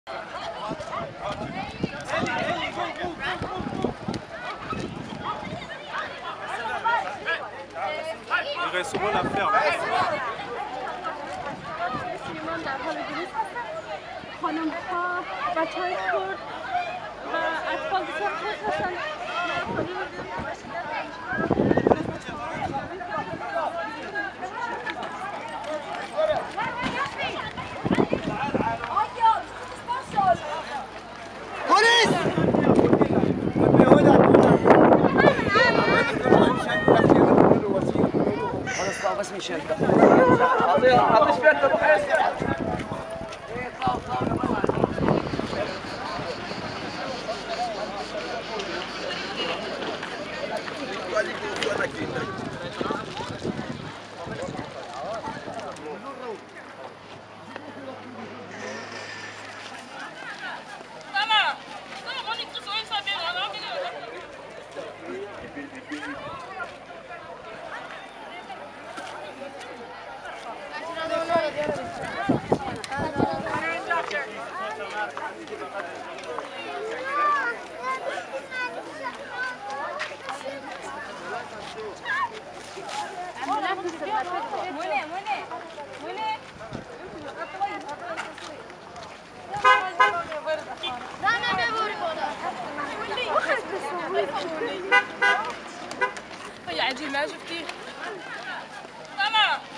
Il reste souvent à faire. خانم‌ها، بچه‌های کرد و اطفال بسیار خوش هستند. بس مشان عطش فيها انت روح يا عجيب ما شفتيه.